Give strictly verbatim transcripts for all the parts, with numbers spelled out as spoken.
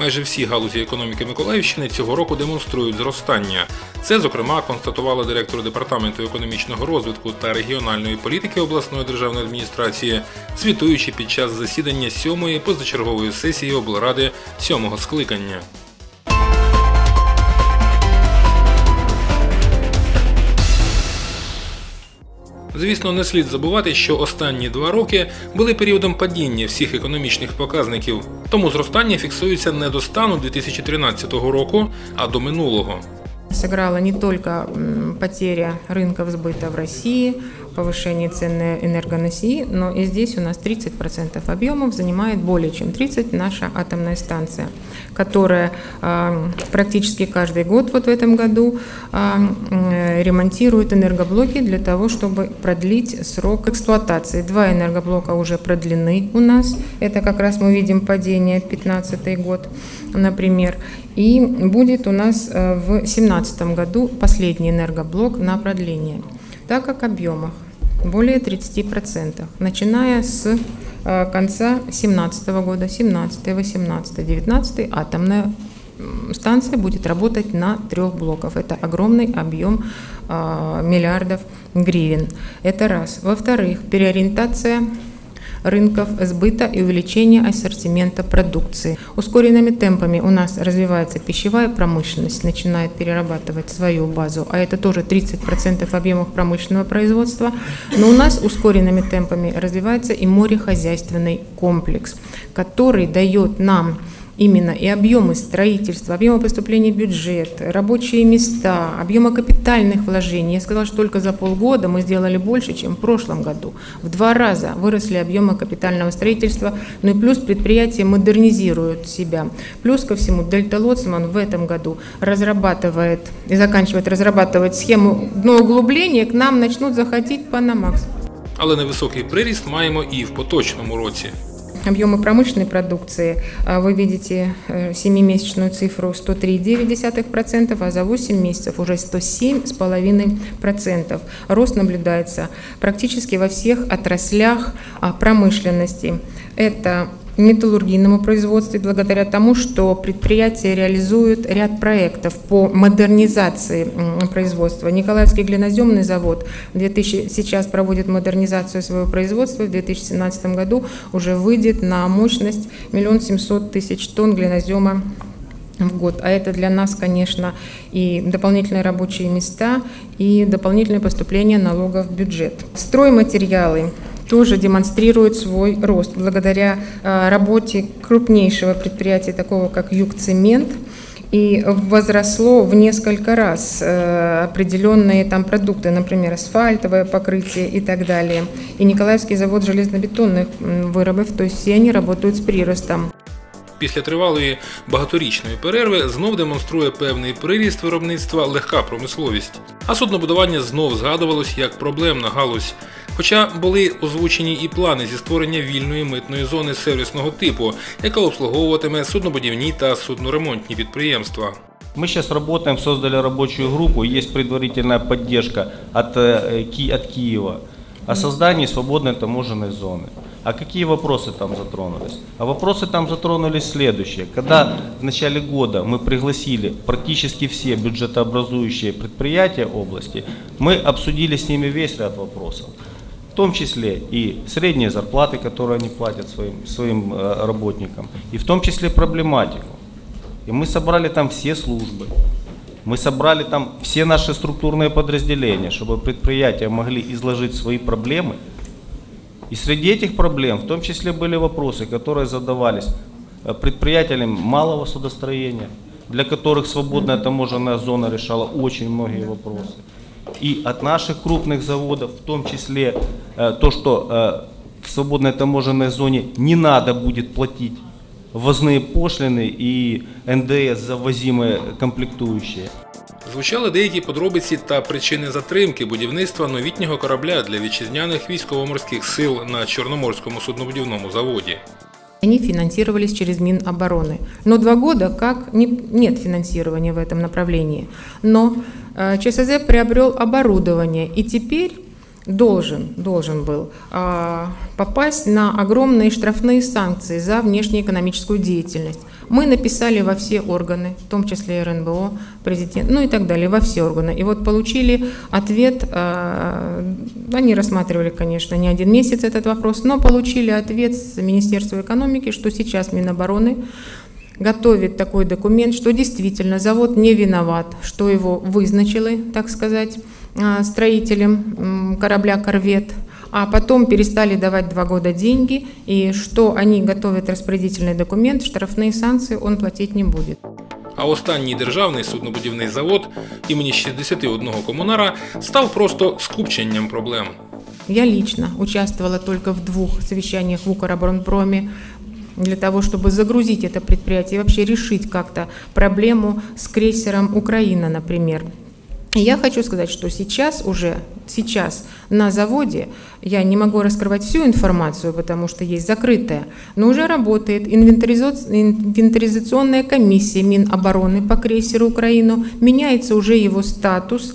майже всі галузі економіки Миколаївщини цього року демонструють зростання. Це, зокрема, констатувала директор департаменту економічного розвитку та регіональної політики обласної державної адміністрації, звітуючи під час засідання сьомої позачергової сесії облради сьомого скликання. Звісно, не слід забувати, що останні два роки були періодом падіння всіх економічних показників, тому зростання фіксується не до стану дві тисячі тринадцятого року, а до минулого. Сыграла не только потеря рынков сбыта в России, повышение цен на энергоносии, но и здесь у нас тридцать процентов объемов занимает более чем тридцать процентов наша атомная станция, которая э, практически каждый год, вот в этом году, э, ремонтирует энергоблоки для того, чтобы продлить срок эксплуатации. Два энергоблока уже продлены у нас, это как раз мы видим падение пятнадцатый год, например, и будет у нас в две тысячи семнадцатом году последний энергоблок на продление. Так как объемах более тридцати процентов, начиная с конца две тысячи семнадцатого года, семнадцатый, восемнадцатый, девятнадцатый, атомная станция будет работать на трех блоках. Это огромный объем э, миллиардов гривен. Это раз. Во-вторых, переориентация рынков сбыта и увеличение ассортимента продукции. Ускоренными темпами у нас развивается пищевая промышленность, начинает перерабатывать свою базу, а это тоже тридцать процентов объемов промышленного производства. Но у нас ускоренными темпами развивается и морехозяйственный комплекс, который дает нам именно и объемы строительства, объемы поступления в бюджет, рабочие места, объемы капитальных вложений. Я сказала, что только за полгода мы сделали больше, чем в прошлом году. В два раза выросли объемы капитального строительства, ну и плюс предприятия модернизируют себя. Плюс ко всему Дельта Лоцман в этом году разрабатывает и заканчивает разрабатывать схему дноуглубления, к нам начнут заходить Panamax. Але невисокий приріст маємо і в поточному році. Объемы промышленной продукции, вы видите семимесячную цифру сто три целых девять десятых процента, а за восемь месяцев уже сто семь целых пять десятых процента. Рост наблюдается практически во всех отраслях промышленности. Это металлургийному производству, благодаря тому, что предприятия реализуют ряд проектов по модернизации производства. Николаевский глиноземный завод две тысячи, сейчас проводит модернизацию своего производства, в две тысячи семнадцатом году уже выйдет на мощность миллион семьсот тысяч тонн глинозема в год. А это для нас, конечно, и дополнительные рабочие места, и дополнительное поступление налогов в бюджет. Стройматериалы тоже демонстрирует свой рост благодаря работе крупнейшего предприятия, такого как Югцемент, и возросло в несколько раз определенные там продукты, например, асфальтовое покрытие и так далее. И Николаевский завод железнобетонных виробів, то есть все они работают с приростом. Після тривалої багаторічної перерви знов демонструє певний приріст виробництва легка промисловість. А суднобудування знов згадувалось як проблемна галузь. Хоча були озвучені і плани зі створення вільної митної зони сервісного типу, яка обслуговуватиме суднобудівні та судноремонтні підприємства. Мы сейчас работаем, создали рабочую группу, есть предварительная поддержка от, от Киева о создании свободной таможенной зоны. А какие вопросы там затронулись? А вопросы там затронулись следующие. Когда в начале года мы пригласили практически все бюджетообразующие предприятия области, мы обсудили с ними весь ряд вопросов. В том числе и средние зарплаты, которые они платят своим, своим работникам, и в том числе проблематику. И мы собрали там все службы, мы собрали там все наши структурные подразделения, чтобы предприятия могли изложить свои проблемы. И среди этих проблем в том числе были вопросы, которые задавались предприятиям малого судостроения, для которых свободная таможенная зона решала очень многие вопросы. И от наших крупных заводов, в том числе то, что в свободной таможенной зоне не надо будет платить ввозные пошлины и эн дэ эс за ввозимые комплектующие. Звучали деякі подробиці та причини затримки будівництва новітнього корабля для вітчизняних військово-морських сил на Чорноморському суднобудівному заводі. Они финансировались через Минобороны. Но два года как не, нет финансирования в этом направлении. Но э, ЧСЗ приобрел оборудование, и теперь должен, должен был а, попасть на огромные штрафные санкции за внешнеэкономическую деятельность. Мы написали во все органы, в том числе эр эн бэ о, президент, ну и так далее, во все органы. И вот получили ответ, а, они рассматривали, конечно, не один месяц этот вопрос, но получили ответ с Министерства экономики, что сейчас Минобороны готовит такой документ, что действительно завод не виноват, что его вызначили, так сказать, строителем корабля «Корвет», а потом перестали давать два года деньги, и что они готовят распорядительный документ, штрафные санкции он платить не будет. А останній державний суднобудівний завод імені шістдесят одного комунара став просто скупченням проблем. Я лично участвовала только в двух совещаниях в Укроборонпроме для того, чтобы загрузить это предприятие и вообще решить как-то проблему с крейсером «Украина», например. Я хочу сказать, что сейчас уже, сейчас на заводе, я не могу раскрывать всю информацию, потому что есть закрытая, но уже работает инвентаризационная комиссия Минобороны по крейсеру «Украину», меняется уже его статус,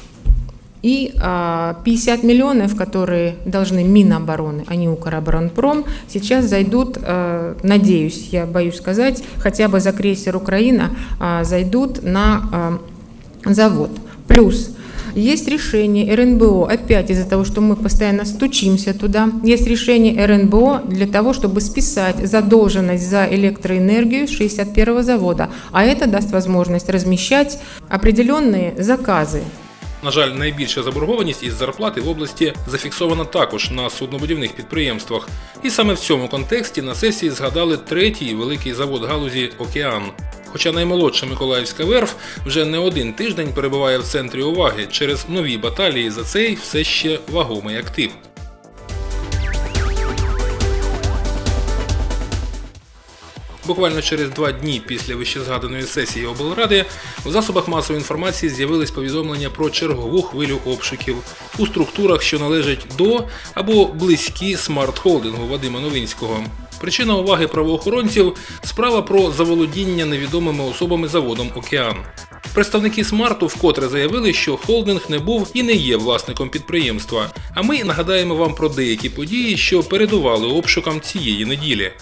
и а, пятьдесят миллионов, которые должны Минобороны, а не Укроборонпром, сейчас зайдут, а, надеюсь, я боюсь сказать, хотя бы за крейсер «Украина» а, зайдут на а, завод. Плюс есть решение эр эн бэ о, опять из-за того, что мы постоянно стучимся туда, есть решение эр эн бэ о для того, чтобы списать задолженность за электроэнергию с шестьдесят первого завода, а это даст возможность размещать определенные заказы. На жаль, найбільша заборгованість із зарплати в області зафіксована також на суднобудівних підприємствах. І саме в цьому контексті на сесії згадали третій великий завод галузі «Океан». Хоча наймолодша Миколаївська верф вже не один тиждень перебуває в центрі уваги через нові баталії за цей все ще вагомий актив. Буквально через два дні після вищезгаданої сесії облради в засобах масової інформації з'явились повідомлення про чергову хвилю обшуків у структурах, що належать до або близькі смарт-холдингу Вадима Новинського. Причина уваги правоохоронців – справа про заволодіння невідомими особами заводом «Океан». Представники «Смарту» вкотре заявили, що холдинг не був і не є власником підприємства. А ми нагадаємо вам про деякі події, що передували обшукам цієї неділі.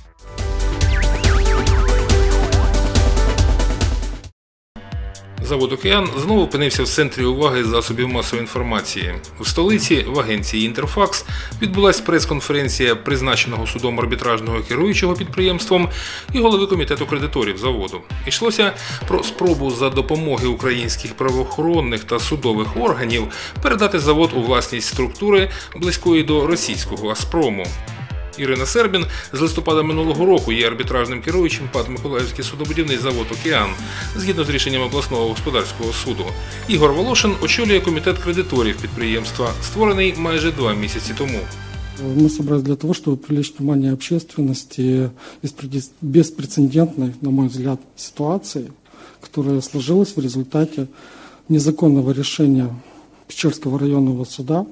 Завод «Океан» знову опинився в центрі уваги засобів масової інформації. В столиці, в агенції «Інтерфакс», відбулася прес-конференція призначеного судом арбітражного керуючого підприємством і голови комітету кредиторів заводу. Йшлося про спробу за допомоги українських правоохоронних та судових органів передати завод у власність структури, близької до російського «Газпрому». Ірина Сербін з листопада минулого року є арбітражним керуючим ПАТ «Миколаївський суднобудівний завод «Океан», згідно з рішенням обласного господарського суду. Ігор Волошин очолює комітет кредиторів підприємства, створений майже два місяці тому. Мы собрались для того, чтобы привлечь внимание общественности беспрецедентной, на мой взгляд, ситуации, которая сложилась в результате незаконного решения Печерского районного суда,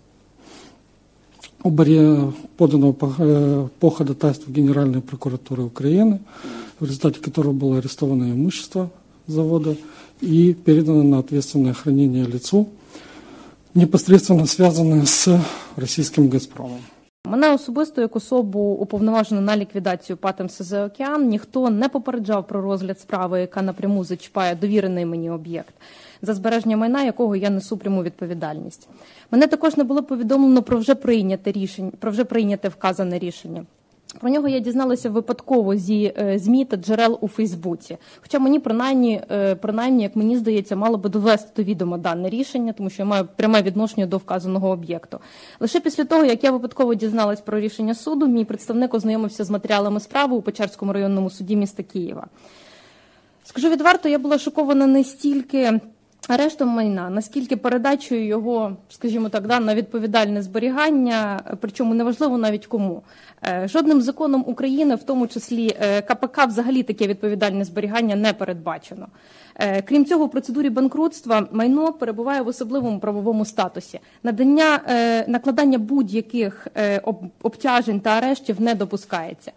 поданного по ходатайству Генеральной прокуратуры Украины, в результате которого было арестовано имущество завода и передано на ответственное хранение лицу, непосредственно связанное с російським «Газпромом». Мене особисто як особу, уповноважену на ліквідацію ПАТ ем ес зет «Океан», ніхто не попереджав про розгляд справи, яка напряму зачіпає довірений мені об'єкт, за збереження майна якого я несу пряму відповідальність. Мене також не було повідомлено про вже прийняте рішення, про вже прийняте вказане рішення. Про нього я дізналася випадково зі ЗМІ та джерел у Фейсбуці. Хоча мені, принаймні, принаймні, як мені здається, мало би довести до відома дане рішення, тому що я маю пряме відношення до вказаного об'єкту. Лише після того, як я випадково дізналась про рішення суду, мій представник ознайомився з матеріалами справи у Печерському районному суді міста Києва. Скажу відверто, я була шокована не стільки арештом майна, наскільки передачею його, скажімо так, да, на відповідальне зберігання, причому неважливо навіть кому. Жодним законом України, в тому числі ка пе ка, взагалі таке відповідальне зберігання не передбачено. Крім цього, в процедурі банкрутства майно перебуває в особливому правовому статусі. Надання, накладання будь-яких обтяжень та арештів не допускається.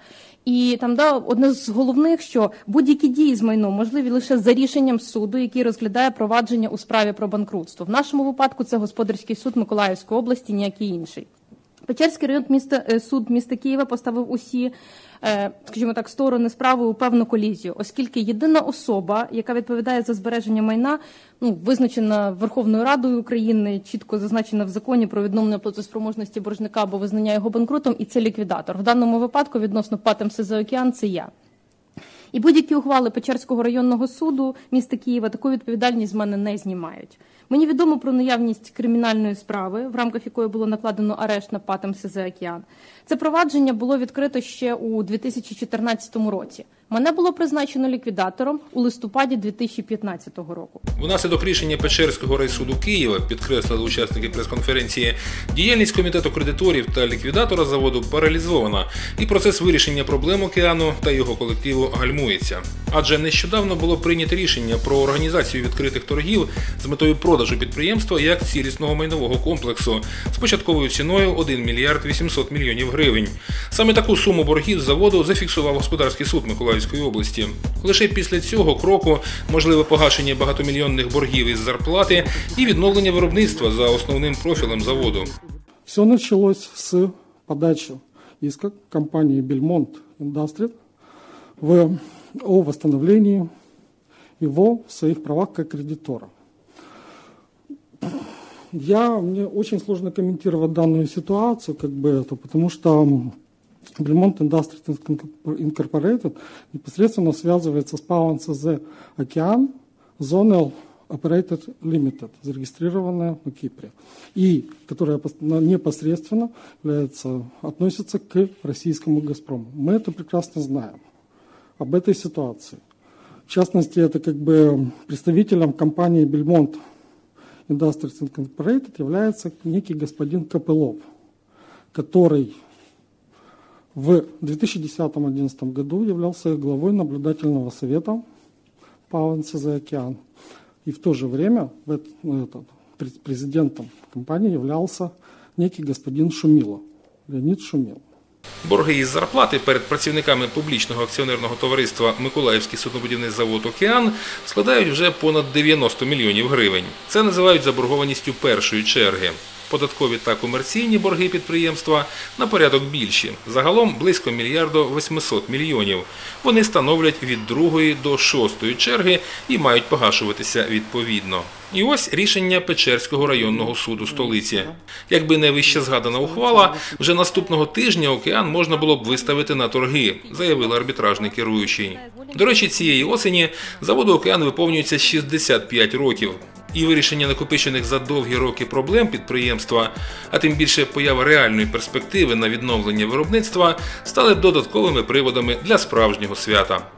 І там да, одне з головних, що будь-які дії з майном можливі лише за рішенням суду, який розглядає провадження у справі про банкрутство. В нашому випадку це Господарський суд Миколаївської області, ніякий інший. Печерський район міста, суд міста Києва поставив усі, скажімо так, сторони справи у певну колізію, оскільки єдина особа, яка відповідає за збереження майна, ну, визначена Верховною Радою України, чітко зазначена в законі про відновлення платоспроможності боржника або визнання його банкрутом, і це ліквідатор. В даному випадку відносно ПАТ МСЗ «Океан» це я. І будь-які ухвали Печерського районного суду міста Києва таку відповідальність з мене не знімають. Мені відомо про наявність кримінальної справи, в рамках якої було накладено арешт на ПАТ МСЗ «Океан». Це провадження було відкрито ще у дві тисячі чотирнадцятому році. Мене було призначено ліквідатором у листопаді дві тисячі п'ятнадцятого року. Внаслідок рішення Печерського райсуду Києва, підкреслили учасники прес-конференції, діяльність комітету кредиторів та ліквідатора заводу паралізована, і процес вирішення проблем «Океану» та його колективу гальмується. Адже нещодавно було прийнято рішення про організацію відкритих торгів з метою продажу підприємства як цілісного майнового комплексу з початковою ціною один мільярд вісімсот мільйонів гривень. Саме таку суму боргів заводу зафіксував Господарський суд Миколаївської області. Лише після цього кроку можливе погашення багатомільйонних боргів із зарплати і відновлення виробництва за основним профілем заводу. Все началось с подачи иска компании Belmont Industries в, о восстановлении его в своих правах как кредитора. Я, мне очень сложно комментировать данную ситуацию, как бы это, потому что Belmont Industries Incorporated непосредственно связывается с ПАО МСЗ «Океан» Zonal Operated Limited, зарегистрированная на Кипре, и которая непосредственно является, относится к российскому «Газпрому». Мы это прекрасно знаем об этой ситуации. В частности, это как бы представителем компании Belmont Industries Incorporated является некий господин Копылов, который в две тысячи десятом — две тысячи одиннадцатом году являлся главой наблюдательного совета ПАО МСЗ «Океан». И в то же время этот, президентом компании являлся некий господин Шумило, Леонід Шумило. Борги із зарплати перед працівниками публічного акціонерного товариства «Миколаївський суднобудівний завод «Океан» складають вже понад дев'яносто мільйонів гривень. Це називають заборгованістю першої черги. Податкові та комерційні борги підприємства на порядок більші. Загалом близько мільярда восьмисот мільйонів. Вони становлять від другої до шостої черги і мають погашуватися відповідно. І ось рішення Печерського районного суду столиці. Якби не вище згадана ухвала, вже наступного тижня «Океан» можна було б виставити на торги, заявив арбітражний керуючий. До речі, цієї осені заводу «Океан» виповнюється шістдесят п'ять років. І вирішення накопичених за довгі роки проблем підприємства, а тим більше поява реальної перспективи на відновлення виробництва, стали додатковими приводами для справжнього свята.